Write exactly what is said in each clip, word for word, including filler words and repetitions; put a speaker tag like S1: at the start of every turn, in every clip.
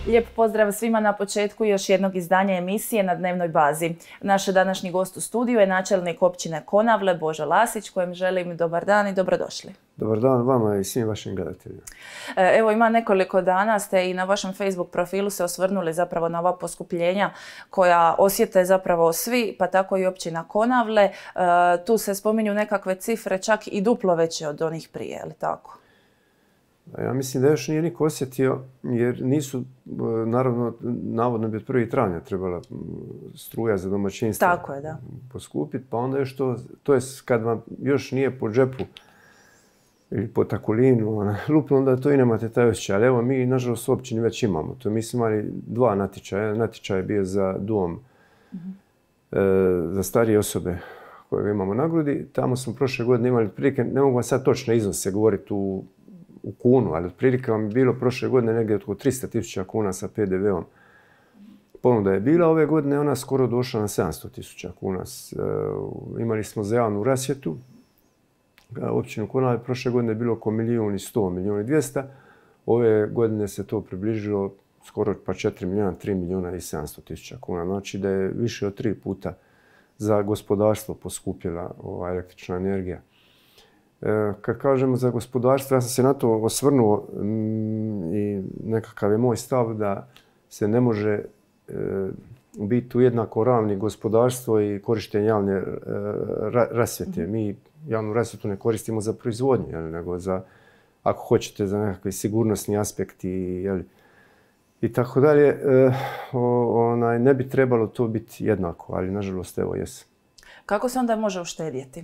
S1: Lijep pozdrav svima na početku još jednog izdanja emisije Na dnevnoj bazi. Naš današnji gost u studiju je načelnik općine Konavle Božo Lasić, kojem želim dobar dan i dobrodošli.
S2: Dobar dan vama i svim vašim gledateljima.
S1: Evo, ima nekoliko dana ste i na vašem Facebook profilu se osvrnuli zapravo na ova poskupljenja koja osjete zapravo svi, pa tako i općina Konavle. Tu se spominju nekakve cifre čak i duplo veće od onih prije, je li tako?
S2: Ja mislim da još nije niko osjetio, jer nisu, naravno, navodno bi od prvog travnja trebala struja za domaćinstvo
S1: Tako je, da.
S2: poskupiti, pa onda još to, to je kad vam još nije po džepu ili po takulinu, lupno, onda to i nemate taj osjećaj. Ali evo, mi, nažalost, u općini već imamo to. Mi smo imali dva natječaja. Natječaj je bio za dom mm-hmm. e, za starije osobe koje imamo na grudi. Tamo smo prošle godine imali prilike, ne mogu vam sad točno iznose govoriti u u kunu, ali otprilike vam je bilo prošle godine negdje oko tristo tisuća kuna sa pe de veom. Ponuda je bila ove godine, ona skoro došla na sedamsto tisuća kuna. Imali smo za javnu rasvjetu. Općinu Konavle prošle godine je bilo oko milijun i sto, milijun i dvjesto. Ove godine se to približilo skoro pa četiri milijuna, tri milijuna i sedamsto tisuća kuna. Znači da je više od tri puta za gospodarstvo poskupjela ova električna energija. Kad kažemo za gospodarstvo, ja sam se na to osvrnuo i nekakav je moj stav da se ne može biti ujednako ravni gospodarstvo i korištenje javne rasvjete. Mi javnu rasvjetu ne koristimo za proizvodnju, nego za, ako hoćete, za nekakvi sigurnosni aspekti i, i tako dalje. Onaj, ne bi trebalo to biti jednako, ali nažalost evo jesu.
S1: Kako se onda može uštedjeti?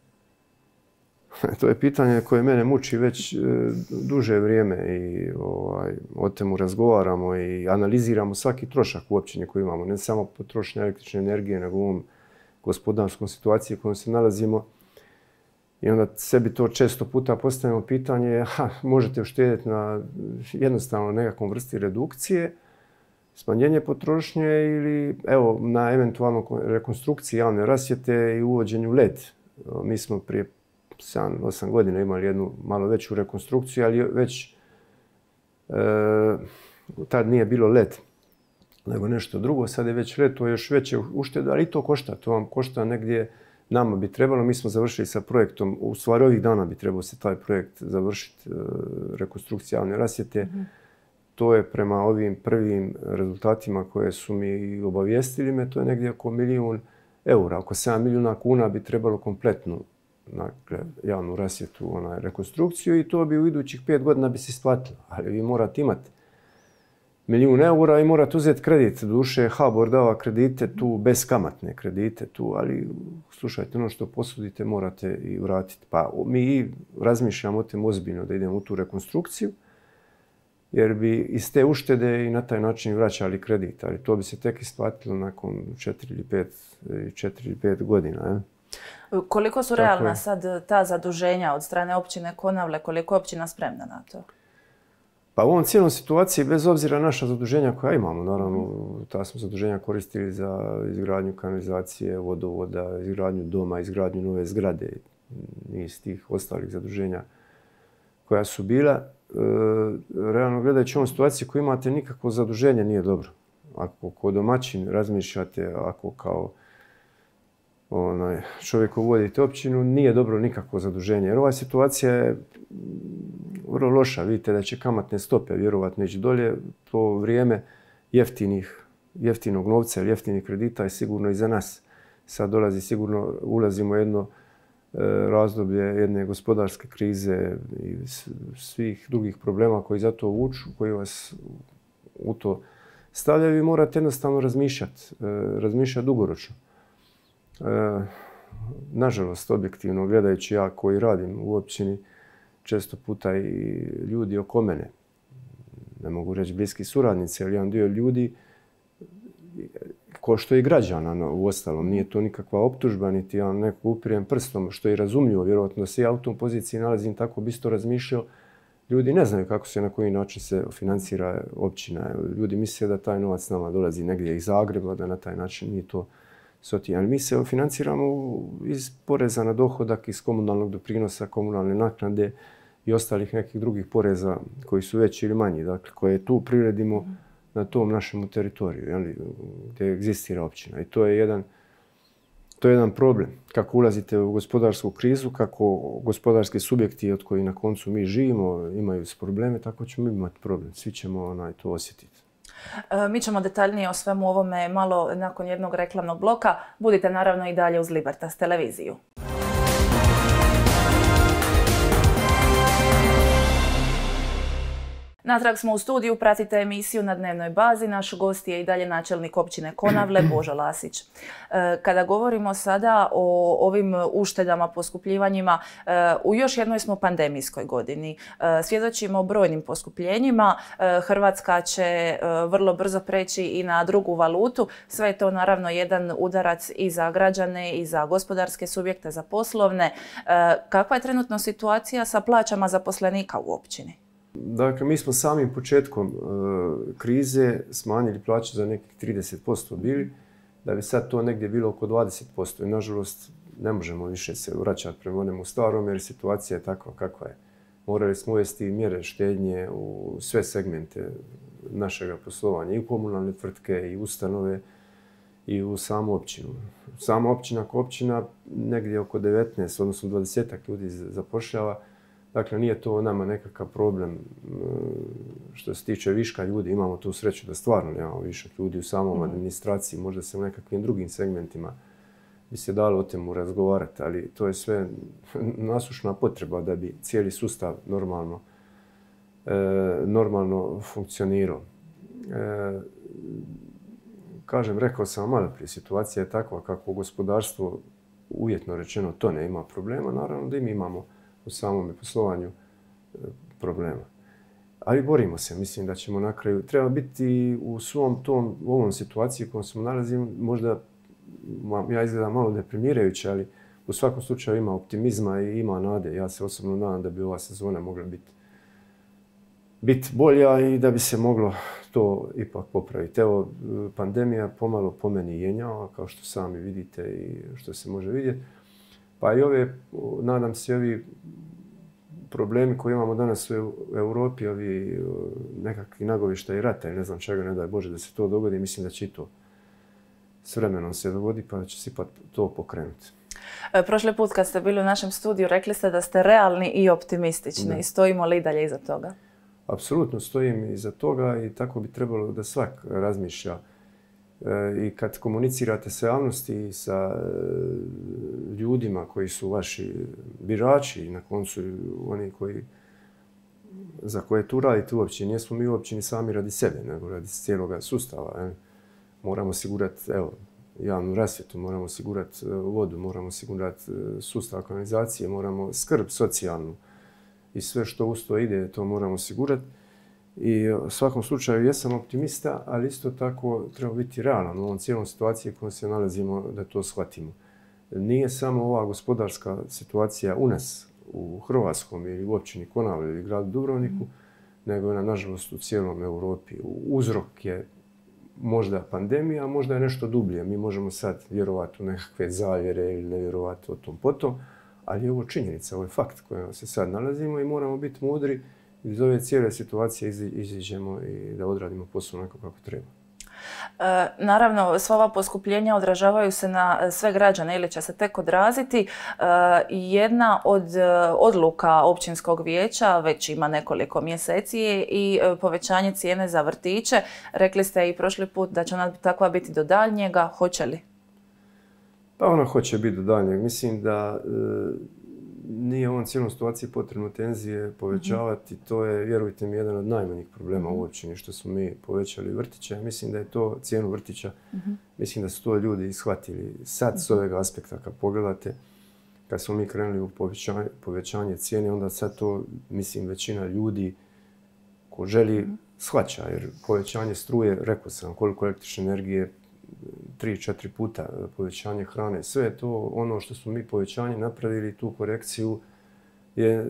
S2: To je pitanje koje mene muči već e, duže vrijeme i ovaj, o temu razgovaramo i analiziramo svaki trošak u općini koji imamo. Ne samo potrošnja električne energije, nego u ovom gospodarskom situaciji u kojoj se nalazimo. I onda sebi to često puta postavimo pitanje, ha, možete uštedjeti na jednostavno nekakvom vrsti redukcije, smanjenje potrošnje ili evo, na eventualno rekonstrukciji javne rasvjete i uvođenju led. Mi smo prije sedam osam godina imali jednu malo veću rekonstrukciju, ali već e, tad nije bilo led, nego nešto drugo. Sad je već led, to je još veće ušteda, ali i to košta. To vam košta negdje, nama bi trebalo. Mi smo završili sa projektom, u stvari ovih dana bi trebao se taj projekt završiti, e, rekonstrukcija javne rasvjete. Mm-hmm. To je prema ovim prvim rezultatima koje su mi obavijestili me, to je negdje oko milijun eura, oko sedam milijuna kuna bi trebalo kompletnu dakle, javnu rasvjetu, onaj, rekonstrukciju i to bi u idućih pet godina bi se isplatilo. Ali vi morate imati milijun eura i morate uzeti kredit. Duše, ha bo er dava kredite tu, beskamatne kredite tu, ali slušajte, ono što posudite morate i vratiti. Pa mi razmišljamo o tem ozbiljno da idemo u tu rekonstrukciju, jer bi iz te uštede i na taj način vraćali kredit. Ali to bi se tek isplatilo nakon četiri ili pet, četiri ili pet godina. Je.
S1: Koliko su realna sad ta zaduženja od strane općine Konavle, koliko je općina spremna na to?
S2: Pa u ovom cijelom situaciji, bez obzira na naša zaduženja koja imamo, naravno, ta smo zaduženja koristili za izgradnju kanalizacije, vodovoda, izgradnju doma, izgradnju nove zgrade, niz tih ostalih zaduženja koja su bila. E, realno gledajući ovom situaciji koju imate, nikakvo zaduženje nije dobro. Ako kao domaćin razmišljate, ako kao onaj, čovjek koji vodite općinu, nije dobro nikakvo zaduženje. Jer ova situacija je vrlo loša. Vidite da će kamatne stope vjerovatno ići dolje. To vrijeme jeftinih, jeftinog novca ili jeftinih kredita je sigurno iza nas. Sad dolazi sigurno, ulazimo u jedno e, razdoblje jedne gospodarske krize i svih drugih problema koji za to vuču, koji vas u to stavljaju i morate jednostavno razmišljati, e, razmišljati dugoročno. E, nažalost, objektivno gledajući, ja koji radim u općini, često puta i ljudi oko mene, ne mogu reći bliski suradnici, ali jedan dio ljudi, ko što i građana no, u ostalom, nije to nikakva optužba, niti ja neko upirem prstom, što je razumljivo, vjerojatno da se ja u tom poziciji nalazim, tako bi isto razmišljao. Ljudi ne znaju kako se, na koji način se financira općina. Ljudi misle da taj novac nama dolazi negdje iz Zagreba, da na taj način nije to soti. Ali mi se financiramo iz poreza na dohodak, iz komunalnog doprinosa, komunalne naknade i ostalih nekih drugih poreza koji su veći ili manji. Dakle, koje tu priredimo na tom našem teritoriju, jeli, gdje egzistira općina. I to je jedan, to je jedan problem. Kako ulazite u gospodarsku krizu, kako gospodarski subjekti od kojih na koncu mi živimo imaju probleme, tako ćemo imati problem. Svi ćemo onaj, to osjetiti.
S1: Mi ćemo detaljnije o svemu ovome malo nakon jednog reklamnog bloka. Budite naravno i dalje uz Libertas televiziju. Natrag smo u studiju, pratite emisiju na dnevnoj bazi. Naš gost je i dalje načelnik općine Konavle, Božo Lasić. Kada govorimo sada o ovim uštedama, poskupljivanjima, u još jednoj smo pandemijskoj godini. Svjedočimo brojnim poskupljenjima. Hrvatska će vrlo brzo preći i na drugu valutu. Sve je to naravno jedan udarac i za građane i za gospodarske subjekte, za poslovne. Kakva je trenutno situacija sa plaćama zaposlenika u općini?
S2: Dakle, mi smo samim početkom uh, krize smanjili plaće za nekih trideset posto bili, da bi sad to negdje bilo oko dvadeset posto. I nažalost ne možemo više se vraćati prema onemu starom jer situacija je takva kakva je. Morali smo uvesti mjere štednje u sve segmente našega poslovanja, i u komunalne tvrtke, i ustanove, i u samu općinu. Sama općina kao općina negdje oko devetnaest, odnosno dvadesetak ljudi zapošljava. Dakle, nije to nama nekakav problem što se tiče viška ljudi. Imamo tu sreću da stvarno nemamo višak ljudi u samom administraciji. Možda se u nekakvim drugim segmentima bi se dalo o temu razgovarati, ali to je sve nasušna potreba da bi cijeli sustav normalno, e, normalno funkcionirao. E, kažem, rekao sam malo prije, situacija je takva kako gospodarstvo, uvjetno rečeno, to ne ima problema. Naravno da im imamo u samom poslovanju problema. Ali borimo se, mislim da ćemo na kraju. Treba biti u svom tom, u ovom situaciji u kojoj smo nalazimo, možda ja izgledam malo deprimirajuće, ali u svakom slučaju ima optimizma i ima nade. Ja se osobno nadam da bi ova sezona mogla biti bit bolja i da bi se moglo to ipak popraviti. Evo, pandemija pomalo po meni jenjava, kao što sami vidite i što se može vidjeti. Pa i ove, nadam se, ovi problemi koje imamo danas u Europi, ovi nekakvi nagovištaji rata i ne znam čega, ne daj Bože da se to dogodi, mislim da će i to s vremenom se dogodi, pa da će se ipak to pokrenuti.
S1: Prošli put kad ste bili u našem studiju rekli ste da ste realni i optimistični. Da. Stojimo li i dalje iza toga?
S2: Apsolutno stojim iza toga i tako bi trebalo da svak razmišlja. I kad komunicirate sa javnosti i sa ljudima koji su vaši birači i na koncu oni koji, za koje tu radite uopće, nismo mi uopće ni sami radi sebe, nego radi cijelog sustava. Ne? Moramo osigurati evo, javnu rasvjetu, moramo osigurati vodu, moramo osigurati sustav kanalizacije, moramo skrb socijalnu i sve što uz to ide, to moramo osigurati. I u svakom slučaju jesam optimista, ali isto tako treba biti realan u ovom cijelom situaciji u kojoj se nalazimo da to shvatimo. Nije samo ova gospodarska situacija u nas, u Hrvatskom ili u općini Konavle ili gradu Dubrovniku, nego je nažalost u cijelom Europi. Uzrok je možda pandemija, a možda je nešto dublje. Mi možemo sad vjerovati u nekakve zavjere ili ne vjerovati o tom potom, ali je ovo činjenica, ovo je fakt u kojem se sad nalazimo i moramo biti mudri iz ove cijele situacije iziđemo i da odradimo posao onako kako treba.
S1: E, naravno, sva ova poskupljenja odražavaju se na sve građane ili će se tek odraziti. E, jedna od odluka općinskog vijeća već ima nekoliko mjeseci i povećanje cijene za vrtiće. Rekli ste i prošli put da će ona takva biti do daljnjega. Hoće li?
S2: Pa ona hoće biti do daljnjeg. Mislim da e, nije u ovom cijelom situaciji potrebno tenzije povećavati. Mm-hmm. To je, vjerujte mi, jedan od najmanjih problema mm-hmm. u općini što smo mi povećali vrtiće. Mislim da je to cijenu vrtića. Mm-hmm. Mislim da su to ljudi shvatili sad mm-hmm. s ovog aspekta. Kad pogledate, kad smo mi krenuli u povećanje, povećanje cijene, onda sad to, mislim, većina ljudi ko želi mm-hmm. shvaća. Jer povećanje struje, rekao sam koliko električne energije, tri, četiri puta povećanje hrane. Sve je to ono što smo mi povećanje napravili, tu korekciju je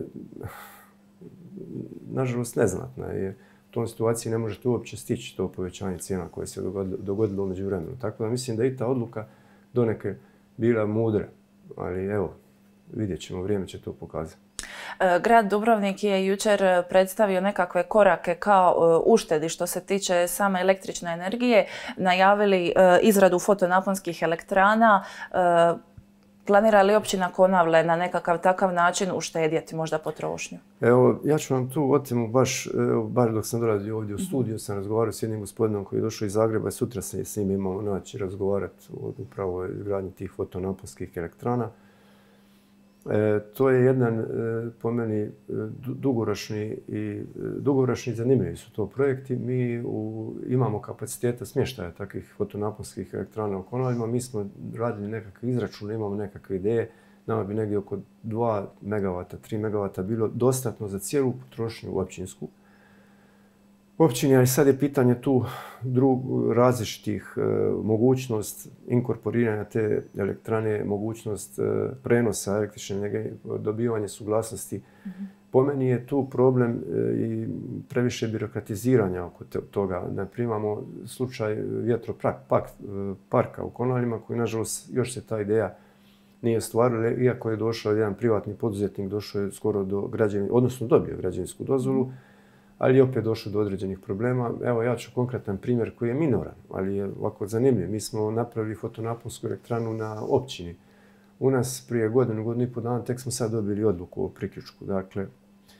S2: nažalost neznatna. Jer u tom situaciji ne možete uopće stići to povećanje cijena koje se dogodilo u međuvremenu. Tako da mislim da i ta odluka donekle bila mudra. Ali evo, vidjet ćemo, vrijeme će to pokazati.
S1: Grad Dubrovnik je jučer predstavio nekakve korake kao uštedi što se tiče same električne energije, najavili izradu fotonaponskih elektrana. Planira li općina Konavle na nekakav takav način uštedjeti možda potrošnju?
S2: Evo, ja ću vam tu o temu baš, baš dok sam dolazio ovdje u studiju, sam razgovarao s jednim gospodinom koji je došao iz Zagreba i sutra se s njim imamo naći razgovarati upravo o izgradnji tih fotonaponskih elektrana. E, to je jedan, e, po meni, dugoročni i dugoročni zanimljivi su to projekti. Mi u, imamo kapaciteta smještaja takvih fotonaponskih elektrana u Konavlima. Mi smo radili nekakve izračune, imamo nekakve ideje. Nama bi negdje oko dva megavata, tri megavata bilo dostatno za cijelu potrošnju općinsku. Općini, ali sad je pitanje tu drug, različitih e, mogućnost inkorporiranja te elektrane, mogućnost e, prenosa električne energije, dobivanje suglasnosti. Mm-hmm. Po meni je tu problem e, i previše birokratiziranja oko te, toga. Naprimjer, imamo slučaj vjetroparka u Konavlima koji, nažalost, još se ta ideja nije stvarila, iako je došao jedan privatni poduzetnik, došao je skoro do građevine, odnosno dobio građevinsku dozvolu, mm-hmm. ali je opet došlo do određenih problema. Evo, ja ću konkretan primjer koji je minoran, ali je ovako zanimljiv. Mi smo napravili fotonaponsku elektranu na općini. U nas prije godinu, godinu i pol dana, tek smo sad dobili odluku o priključku. Dakle, e,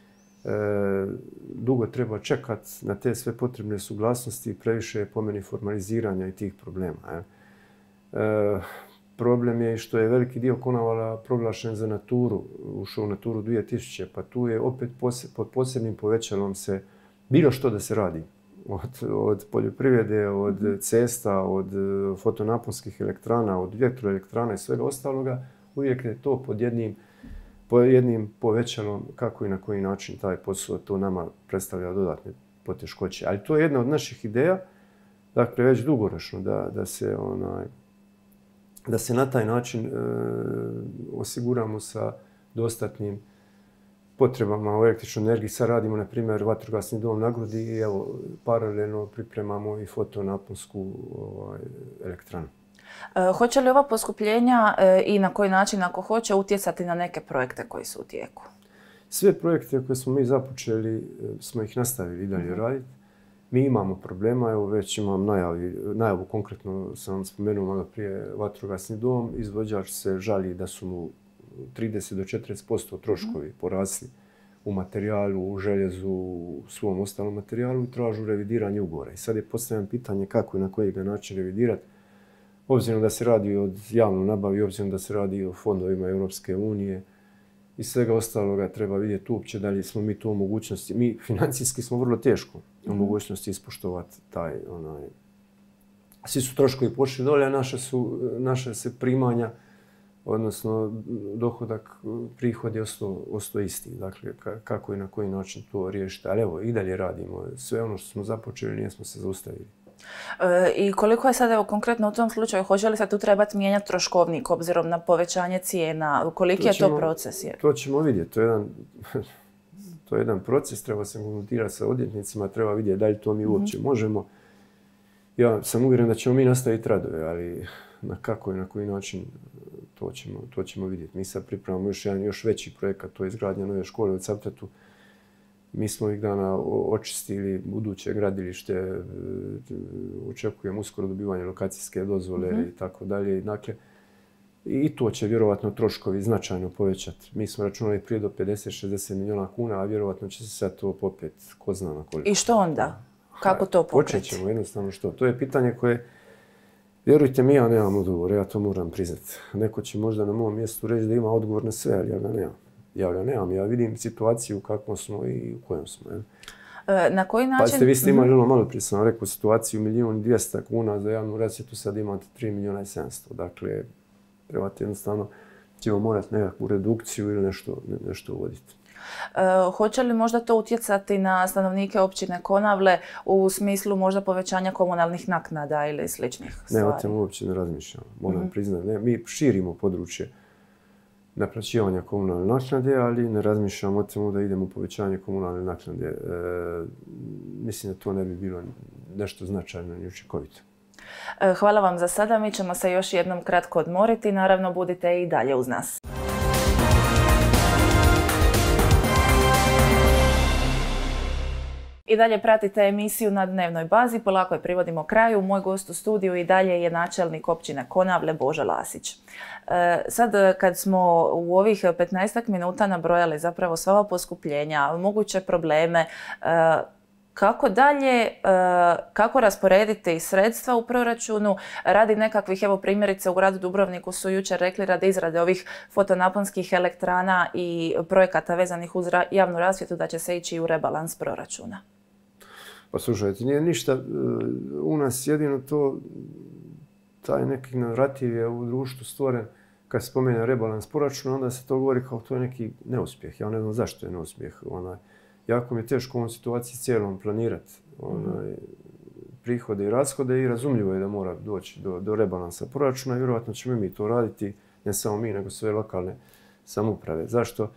S2: dugo treba čekati na te sve potrebne suglasnosti i previše je po meni formaliziranja i tih problema. E. E, problem je i što je veliki dio Konavala proglašen za naturu, ušao u naturu dvije tisuće, pa tu je opet poseb, pod posebnim povećalom se bilo što da se radi. Od, od poljoprivrede, od cesta, od fotonaponskih elektrana, od vjetroelektrana i svega ostaloga, uvijek je to pod jednim, pod jednim povećalom kako i na koji način taj posao to nama predstavlja dodatne poteškoće. Ali to je jedna od naših ideja, dakle već dugoročno da, da se onaj, da se na taj način e, osiguramo sa dostatnim potrebama u električnoj energiji. Sad radimo, na primjer, vatrogasni dom na Grudi i evo, paralelno pripremamo i fotonaponsku ovaj, elektranu.
S1: E, hoće li ova poskupljenja e, i na koji način, ako hoće, utjecati na neke projekte koji su u tijeku?
S2: Sve projekte koje smo mi započeli, smo ih nastavili i dalje mm-hmm. raditi. Mi imamo problema, evo već imam najavi, najavu, konkretno sam spomenuo malo prije vatrogasni dom. Izvođač se žali da su mu trideset do četrdeset posto troškovi porasli u materijalu, u željezu, u svom ostalom materijalu i tražu revidiranje ugovora. I sad je postavljeno pitanje kako i na koji ga način revidirati. Obzirom da se radi o javnoj nabavi, obzirom da se radi o fondovima Europske unije i svega ostaloga treba vidjeti uopće da li smo mi to u mogućnosti. Mi financijski smo vrlo teško u mogućnosti ispoštovati taj onaj. Svi su troškovi pošli dolje, a naše su, naše se primanja, odnosno dohodak, prihod je ostao, ostao isti. Dakle, kako i na koji način to riješiti. Ali evo, i dalje radimo. Sve ono što smo započeli, nismo se zaustavili.
S1: E, I koliko je sad, evo, konkretno u tom slučaju, hoće li se tu trebati mijenjati troškovnik obzirom na povećanje cijena? Koliki to ćemo, je to proces? Je?
S2: To ćemo vidjeti. To je jedan, to je jedan proces, treba se konzultirati sa odvjetnicima, treba vidjeti da li to mi uopće mm-hmm. možemo. Ja sam uvjeren da ćemo mi nastaviti radove, ali na kako i na koji način to ćemo, to ćemo vidjeti. Mi sad pripremamo još jedan još veći projekat, to je izgradnja nove škole u Cavtatu. Mi smo ovih dana očistili buduće gradilište, očekujem uskoro dobivanje lokacijske dozvole mm-hmm. i tako dalje. Dakle, i to će vjerovatno troškovi značajno povećati. Mi smo računali prije do pedeset do šezdeset milijuna kuna, a vjerovatno će se sad to popet ko zna na koliko.
S1: I što onda? Kako to pokriti?
S2: Počet ćemo jednostavno što. To je pitanje koje, vjerujte mi, ja nemam odgovor, ja to moram priznati. Neko će možda na mom mjestu reći da ima odgovor na sve, ali ja ga nemam. Ja ga nemam, ja vidim situaciju kakvom smo i u kojem smo. Je.
S1: E, na koji način?
S2: Pa ste vi ste imali ono malo prije sam rekao situaciju milijun i dvjesto kuna za javnu rasvjetu, sad imate tri milijuna i sedamsto. Dakle, trebate jednostavno, ćemo morati nekakvu redukciju ili nešto, nešto uvoditi.
S1: E, hoće li možda to utjecati na stanovnike općine Konavle u smislu možda povećanja komunalnih naknada ili sličnih stvari?
S2: Ne, o temu uopće ne razmišljamo. Moram mm-hmm. priznati, ne, mi širimo područje naplaćivanja komunalne naknade, ali ne razmišljamo o temu da idemo u povećanje komunalne naknade. E, mislim da to ne bi bilo nešto značajno ni učinkovito.
S1: E, hvala vam za sada, mi ćemo se još jednom kratko odmoriti. Naravno, budite i dalje uz nas. I dalje pratite emisiju Na dnevnoj bazi, polako je privodimo kraju. Moj gost u studiju i dalje je načelnik općine Konavle Božo Lasić. E, sad kad smo u ovih petnaestak minuta nabrojali zapravo sva ova poskupljenja, moguće probleme, e, kako dalje, kako rasporediti sredstva u proračunu radi nekakvih, evo primjerice u gradu Dubrovniku su jučer rekli radi izrade ovih fotonaponskih elektrana i projekata vezanih uz javnu rasvjetu da će se ići u rebalans proračuna.
S2: Pa slušajte, nije ništa, u nas jedino to, taj neki narativ je u društvu stvoren, kad se spomene rebalans proračuna, onda se to govori kao to je neki neuspjeh. Ja ne znam zašto je neuspjeh. Onaj, jako mi je teško u ovom situaciji cijelom planirati onaj, prihode i rashode i razumljivo je da mora doći do, do rebalansa proračuna i vjerojatno ćemo mi to raditi, ne samo mi, nego sve lokalne samouprave. Zašto?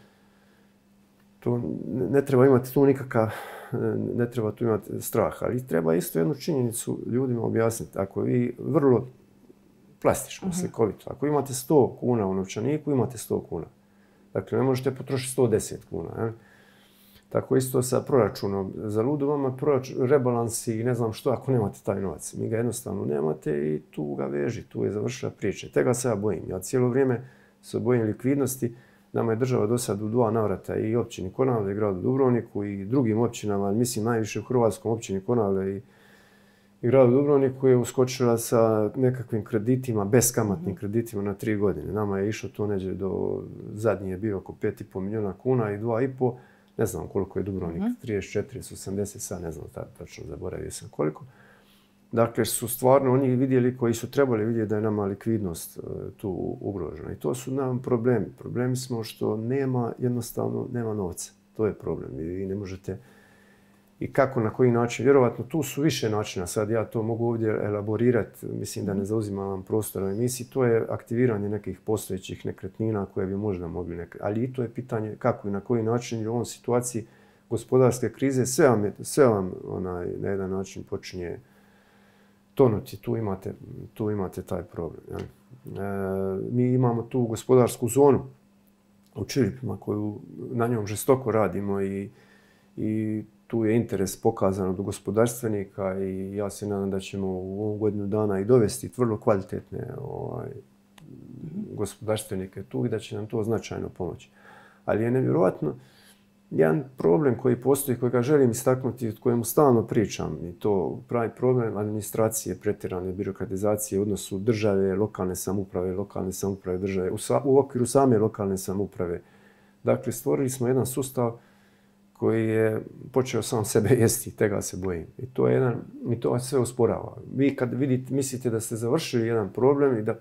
S2: To ne treba imati tu nikakav, ne treba tu imati strah, ali treba isto jednu činjenicu ljudima objasniti. Ako vi vrlo plastično, slikovito, ako imate sto kuna u novčaniku, imate sto kuna. Dakle, ne možete potrošiti sto deset kuna. Ne? Tako isto sa proračunom. Za ludu vama rebalansi i ne znam što ako nemate taj novac. Mi ga jednostavno nemate i tu ga veži, tu je završila priča. Tega se ja bojim. Ja cijelo vrijeme se bojim likvidnosti. Nama je država do sad u dva navrata i općini Konavle, i gradu Dubrovniku i drugim općinama, mislim najviše u Hrvatskom općini Konavle i, i gradu Dubrovniku je uskočila sa nekakvim kreditima, beskamatnim kreditima na tri godine. Nama je išlo to neđe do, zadnji je bio oko pet i pol milijuna kuna i dva i pol. Ne znam koliko je Dubrovnik, trideset četiri, osamdeset, sad ne znam tačno, zaboravio sam koliko. Dakle, su stvarno oni vidjeli koji su trebali vidjeti da je nama likvidnost tu ugrožena. I to su nam problemi. Problemi smo što nema, jednostavno nema novca. To je problem. Vi ne možete i kako, na koji način. Vjerovatno tu su više načina. Sad ja to mogu ovdje elaborirati. Mislim da ne zauzimam vam prostor u emisiji. To je aktiviranje nekih postojećih nekretnina koje bi možda mogli nekretnina. Ali i to je pitanje kako i na koji način u ovom situaciji gospodarske krize sve vam, je, sve vam onaj, na jedan način počinje tonuti. Tu imate, tu imate taj problem. Ja. E, mi imamo tu gospodarsku zonu u Čiripima koju na njom žestoko radimo i, i tu je interes pokazan od gospodarstvenika i ja se nadam da ćemo u ovom godinu dana i dovesti vrlo kvalitetne ovaj, gospodarstvenike tu i da će nam to značajno pomoći. Ali je nevjerojatno jedan problem koji postoji, koji ga želim istaknuti, o kojemu stalno pričam, i to pravi problem administracije, pretjerane birokratizacije u odnosu države, lokalne samouprave, lokalne samouprave države, u, sa, u okviru same lokalne samouprave. Dakle, stvorili smo jedan sustav koji je počeo sam sebe jesti, tega se bojim. I to je jedan, i to sve usporava. Vi kad vidite, mislite da ste završili jedan problem i da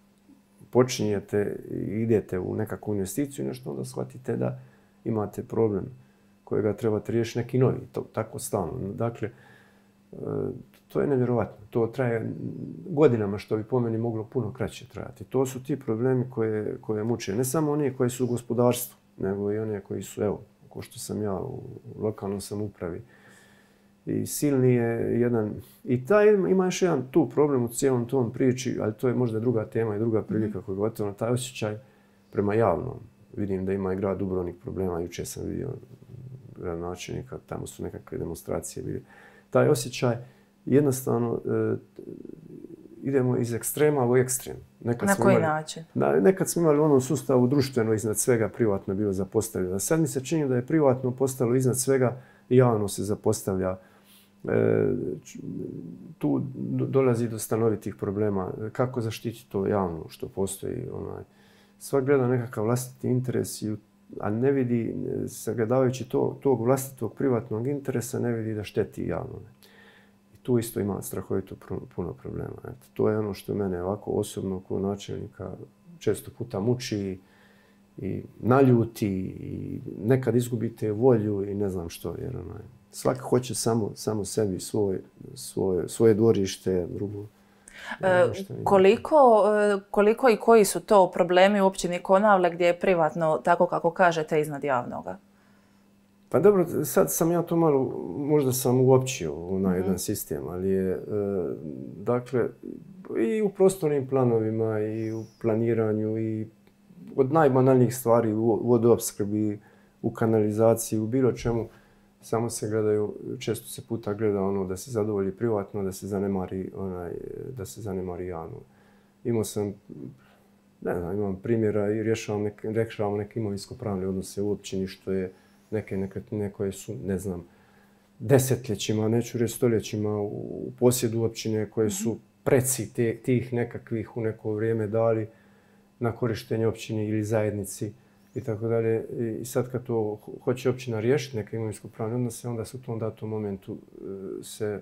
S2: počinjete i idete u nekakvu investiciju, nešto onda shvatite da imate problem kojega trebate riješiti neki novi, to, tako stalno. Dakle, to je nevjerovatno. To traje godinama, što bi po meni moglo puno kraće trajati. To su ti problemi koje, koje muče. Ne samo oni koji su u gospodarstvu, nego i oni koji su, evo, ko što sam ja u lokalnoj samoupravi. I silni je jedan, i taj ima još jedan tu problem u cijelom tom priči, ali to je možda druga tema i druga prilika koju gotovo na taj osjećaj prema javnom. Vidim da ima i grad Dubrovnik problema, jučer sam vidio gradonačelnika, tamo su nekakve demonstracije bili. Taj osjećaj jednostavno e, idemo iz ekstrema u ekstrem.
S1: Nekad na koji imali, način?
S2: Da, nekad smo imali u onom sustavu društveno iznad svega, privatno bilo zapostavljeno. Sad mi se čini da je privatno postalo iznad svega i javno se zapostavlja. E, tu dolazi do stanovitih problema. Kako zaštiti to javno što postoji? Onaj, svak gleda nekakav vlastiti interes, a ne vidi, sagledavajući to, tog vlastitog privatnog interesa, ne vidi da šteti javno. Tu isto ima strahovito puno problema. Eto, to je ono što mene ovako osobno kao načelnika često puta muči i naljuti i nekad izgubite volju i ne znam što. Jer onaj, svaki hoće samo, samo sebi svoj, svoje, svoje dvorište, drugo.
S1: E, koliko, koliko i koji su to problemi u općini Konavle gdje je privatno, tako kako kažete, iznad javnoga?
S2: Pa dobro, sad sam ja to malo, možda sam uopćio na jedan mm-hmm. sistem, ali je, e, dakle, i u prostornim planovima, i u planiranju, i od najbanalnijih stvari u vodoopskrbi, u kanalizaciji, u bilo čemu, samo se gledaju, često se puta gleda ono da se zadovolji privatno, da se zanemari, onaj, da se zanemari javno. Imao sam, ne znam, imam primjera i rješavam neke, rješavam neke imovinsko-pravne odnose u općini, što je neke nekretnine koje su, ne znam, desetljećima, neću reći stoljećima, u posjedu općine koje su preci te, tih nekakvih u neko vrijeme dali na korištenje općini ili zajednici i tako dalje. I sad kad to hoće općina riješiti neke imovinsko-pravne odnose, onda se u tom datom momentu se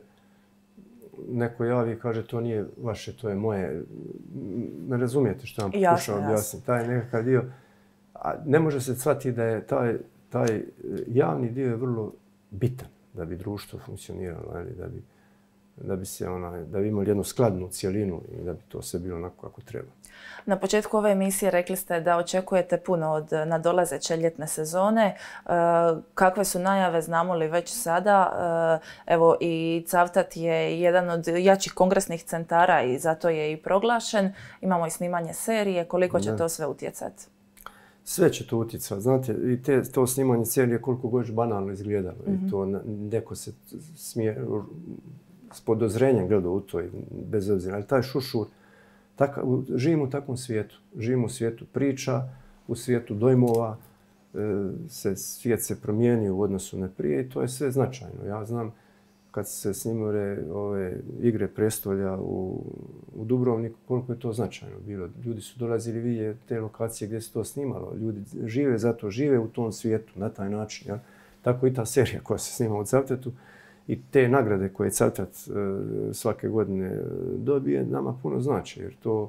S2: neko javi i kaže to nije vaše, to je moje. Ne razumijete što vam pokušao objasniti. Taj nekakav dio. A ne može se shvatiti da je taj, taj javni dio je vrlo bitan da bi društvo funkcioniralo, ali da bi, da bi se onaj, da bi imali jednu skladnu cjelinu i da bi to sve bilo onako kako treba.
S1: Na početku ove emisije rekli ste da očekujete puno od nadolazeće ljetne sezone. Kakve su najave, znamo li već sada? Evo i Cavtat je jedan od jačih kongresnih centara i zato je i proglašen. Imamo i snimanje serije. Koliko će ne. to sve utjecati?
S2: Sve će to utjecati. Znate, i te, to snimanje serije koliko god banalno izgledalo. Mm-hmm. I to neko se smije s podozrenjem gleda u to, bez obzira. Ali taj šušur, taka, živimo u takvom svijetu. Živimo u svijetu priča, u svijetu dojmova. E, se, svijet se promijenio u odnosu na prije i to je sve značajno. Ja znam kad se snimale ove Igre prestolja u, u Dubrovniku, koliko je to značajno bilo. Ljudi su dolazili vidjeti te lokacije gdje se to snimalo. Ljudi žive zato, žive u tom svijetu na taj način. Ja? Tako i ta serija koja se snima u Cavtatu i te nagrade koje Cavtat e, svake godine dobije nama puno znači. Jer to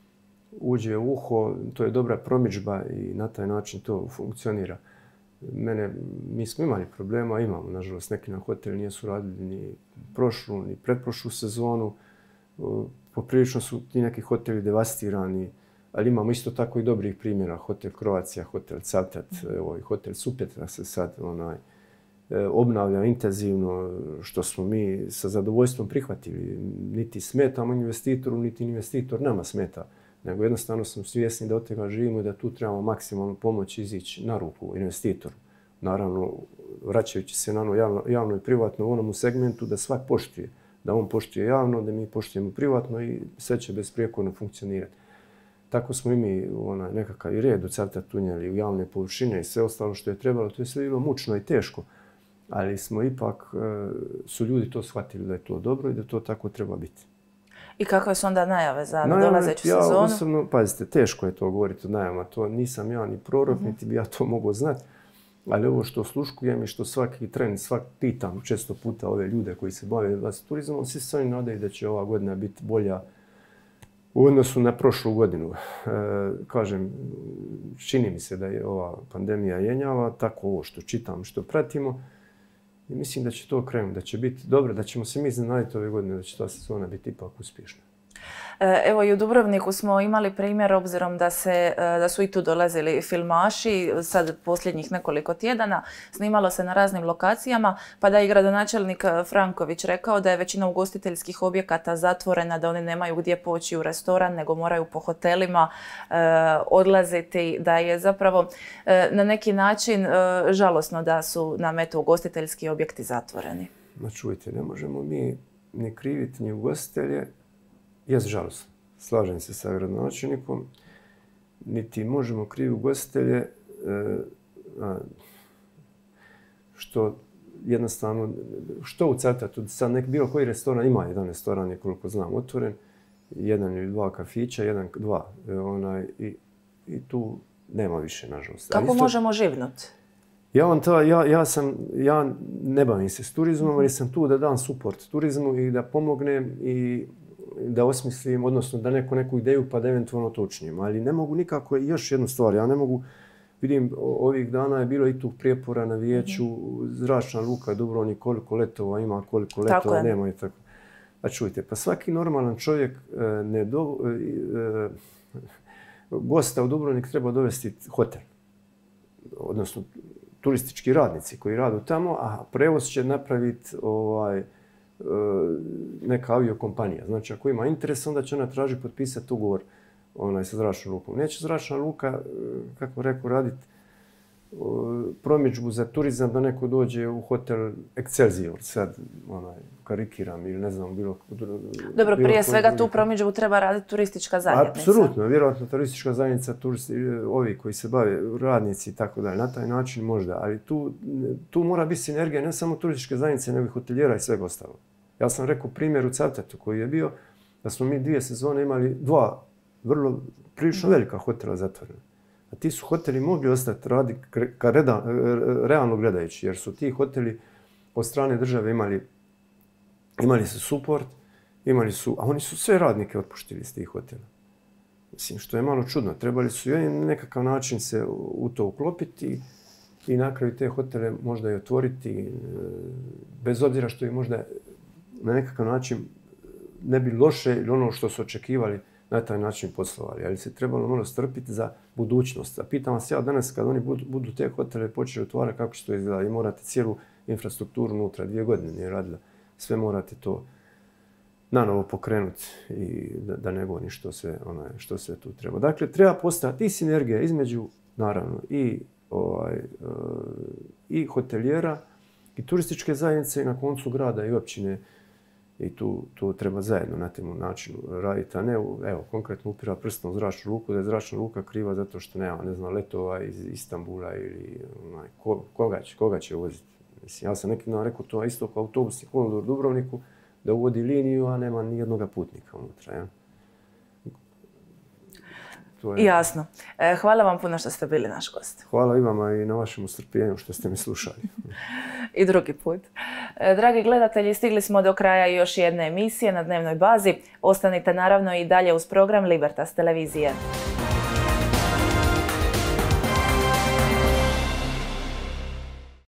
S2: uđe u uho, to je dobra promidžba i na taj način to funkcionira. Mene, mi smo imali problema, imamo, nažalost, neki nam hoteli nisu radili ni prošlu, ni pretprošlu sezonu. Poprilično su ti neki hoteli devastirani, ali imamo isto tako i dobrih primjera. Hotel Croatia, hotel Cavtat, evo, i hotel Supetra se sad onaj, obnavlja intenzivno, što smo mi sa zadovoljstvom prihvatili. Niti smetamo investitoru, niti investitor nama smeta. Nego jednostavno smo svjesni da od toga živimo i da tu trebamo maksimalno pomoći izići na ruku investitoru. Naravno, vraćajući se na ono javno, javno i privatno u onom segmentu da svak poštuje. Da on poštuje javno, da mi poštujemo privatno i sve će besprijekorno funkcionirati. Tako smo i mi onaj, nekakav i red u Cavtat unijeli u javne površine i sve ostalo što je trebalo. To je sve bilo mučno i teško. Ali smo ipak, su ljudi to shvatili da je to dobro i da to tako treba biti.
S1: I kakve su onda najave za dolazeću
S2: ja,
S1: sezonu?
S2: Ja osobno, pazite, teško je to govoriti o najavama. To nisam ja ni prorok, mm-hmm. niti bi ja to mogao znati. Ali ovo što sluškujem i što svaki tren, svak pitam često puta ove ljude koji se bave turizmom, svi se oni nadaju da će ova godina biti bolja u odnosu na prošlu godinu. E, kažem, čini mi se da je ova pandemija jenjava, tako ovo što čitam, što pratimo. I mislim da će to krenuti, da će biti dobro, da ćemo se mi iznenaditi ove godine, da će ta sezona biti ipak uspješna.
S1: Evo i u Dubrovniku smo imali primjer, obzirom da, se, da su i tu dolazili filmaši, sad posljednjih nekoliko tjedana, snimalo se na raznim lokacijama, pa da je gradonačelnik Franković rekao da je većina ugostiteljskih objekata zatvorena, da oni nemaju gdje poći u restoran, nego moraju po hotelima e, odlaziti, da je zapravo e, na neki način e, žalosno da su nam eto ugostiteljski objekti zatvoreni.
S2: Ma čujte, ne možemo mi ni kriviti ni ugostitelje. Jest žalostno. Slažem se sa gradonačelnikom. Niti možemo krivi ugostitelje e, što jednostavno, što u Cavtatu, sad nek bilo koji restoran, ima jedan restoran, je koliko znam otvoren, jedan ili dva kafića, jedan, dva, e, onaj, i, i tu nema više, nažalost.
S1: Kako isto, možemo živnuti?
S2: Ja, vam to, ja, ja, sam, ja ne bavim se s turizmom, mm-hmm. ali sam tu da dam suport turizmu i da pomognem i da osmislim, odnosno da neko neku ideju pa da eventualno to učinim. Ali ne mogu nikako, još jednu stvar, ja ne mogu, vidim ovih dana je bilo i tu prijepora na vijeću, mm-hmm. zračna luka Dubrovnik, koliko letova ima, koliko letova tako nema i tako. A čujte, pa svaki normalan čovjek ne do, gosta u Dubrovnik treba dovesti hotel, odnosno turistički radnici koji radu tamo, a prevoz će napraviti ovaj, neka aviokompanija. Znači, ako ima interes, onda će ona traži potpisati ugovor onaj, sa zračnom lukom. Neće zračna luka, kako rekao, raditi promidžbu za turizam da neko dođe u hotel Excelsior, sad onaj, karikiram ili ne znam bilo...
S1: Dobro, prije svega tu promidžbu treba raditi turistička zajednica.
S2: Apsolutno, vjerojatno turistička zajednica, turisti, ovi koji se bave, radnici i tako dalje, na taj način možda, ali tu, tu mora biti sinergija ne samo turističke zajednice, nego i hotelijera i svega ostalog. Ja sam rekao primjer u Cavtatu koji je bio da smo mi dvije sezone imali dva vrlo prilično velika hotela zatvorena. A ti su hoteli mogli ostati raditi ka reda, realno gledajući, jer su ti hoteli od strane države imali, imali su support, imali su, a oni su sve radnike otpuštili iz tih hotela. Mislim, što je malo čudno. Trebali su i oni na nekakav način se u to uklopiti i na kraju te hotele možda i otvoriti, bez obzira što je možda na nekakav način ne bi loše ili ono što su očekivali na taj način poslovali, ali se trebalo malo strpiti za budućnost. A pitam vas ja danas kad oni budu, budu te hotele počeli otvarati kako će to izgledati i morate cijelu infrastrukturu unutra, dvije godine nije radila, sve morate to nanovo pokrenuti i da, da ne goni što se, onaj, što se tu treba. Dakle, treba postojati i sinergija između, naravno, i, ovaj, i hotelijera i turističke zajednice i na koncu grada i općine. I tu, tu treba zajedno na tom načinu raditi, a ne, evo, konkretno upira prstom u zračnu luku, da je zračna luka kriva zato što nema, ne znam, letova iz Istanbula ili onaj, ko, koga, će, koga će voziti. Mislim, ja sam neki dan rekao to isto kao autobusni kolodvor u Dubrovniku, da uvodi liniju, a nema ni jednog putnika unutra. Ja?
S1: Je... Jasno. E, hvala vam puno što ste bili naš gost.
S2: Hvala i vama i na vašem strpljenju što ste me slušali.
S1: I drugi put. E, dragi gledatelji, stigli smo do kraja još jedne emisije na dnevnoj bazi. Ostanite naravno i dalje uz program Libertas televizije.